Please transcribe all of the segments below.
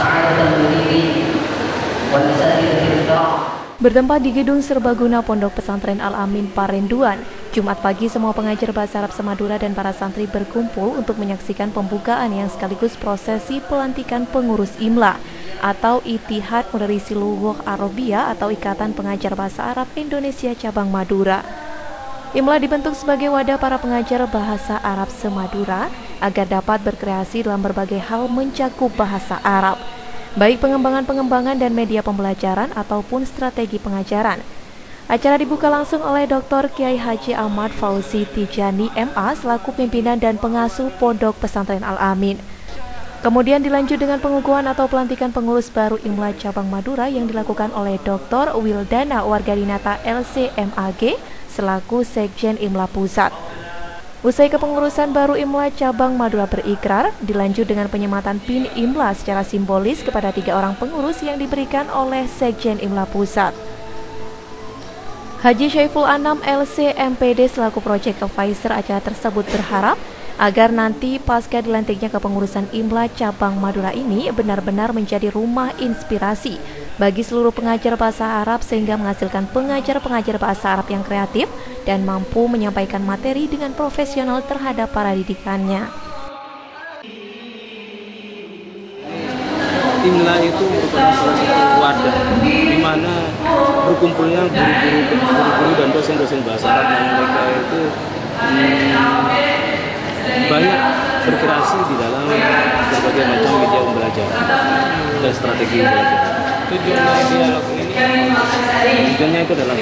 Bertempat di Gedung Serbaguna Pondok Pesantren Al-Amin Parenduan, Jumat pagi semua pengajar Bahasa Arab Semadura dan para santri berkumpul untuk menyaksikan pembukaan yang sekaligus prosesi pelantikan pengurus IMLA atau Ittihad Mudarrisi Lughah Arabiyah atau Ikatan Pengajar Bahasa Arab Indonesia Cabang Madura. IMLA dibentuk sebagai wadah para pengajar Bahasa Arab Semadura agar dapat berkreasi dalam berbagai hal mencakup bahasa Arab, baik pengembangan dan media pembelajaran ataupun strategi pengajaran. Acara dibuka langsung oleh Dr. Kiai Haji Ahmad Fauzi Tijani MA selaku pimpinan dan pengasuh Pondok Pesantren Al-Amin. Kemudian dilanjut dengan pengukuhan atau pelantikan pengurus baru IMLA Cabang Madura yang dilakukan oleh Dr. Wildana Wargadinata LC.MAG selaku Sekjen IMLA Pusat. Usai kepengurusan baru IMLA Cabang Madura berikrar, dilanjut dengan penyematan PIN IMLA secara simbolis kepada 3 orang pengurus yang diberikan oleh Sekjen IMLA Pusat. Haji Syaiful Anam LC MPD selaku Project Advisor acara tersebut berharap agar nanti pasca dilantiknya kepengurusan IMLA Cabang Madura ini benar-benar menjadi rumah inspirasi bagi seluruh pengajar bahasa Arab sehingga menghasilkan pengajar-pengajar bahasa Arab yang kreatif dan mampu menyampaikan materi dengan profesional terhadap para didikannya. IMLA itu merupakan salah satu wadah di mana berkumpulnya guru-guru dan dosen-dosen bahasa Arab yang mereka itu banyak berkreasi di dalam berbagai macam media pembelajaran dan strategi pembelajaran. Tujuannya dialog ini itu adalah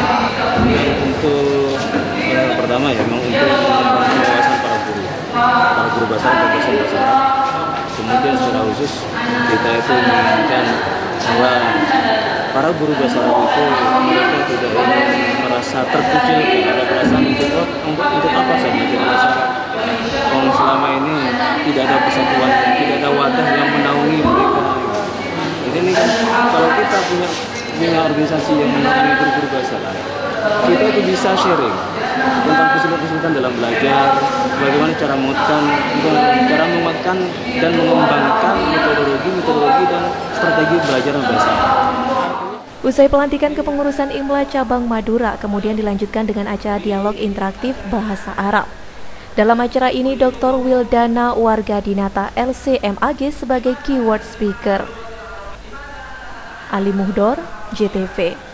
pertama ya memang untuk mengembangkan wawasan para guru bahasa Arab dan dosen bahasa Arab. Kemudian secara khusus kita itu menginginkan bahwa para guru bahasa Arab itu mereka tidak merasa terkucil, ada perasaan untuk apa saya mengajar bahasa Arab. Kalau selama ini tidak ada persatuan, tidak ada wadah yang menaungi mereka. Jadi ini kan kalau kita punya organisasi yang menaungi guru-guru bahasa Arab, kita itu bisa sharing tentang kesulitan-kesulitan dalam belajar, bagaimana cara menguatkan dan mengembangkan metodologi dan strategi belajar bahasa Arab. Usai pelantikan kepengurusan IMLA Cabang Madura, kemudian dilanjutkan dengan acara dialog interaktif bahasa Arab. Dalam acara ini, Dr. Wildana Wargadinata LC.MAG sebagai keyword speaker. Ali Muhdor, JTV.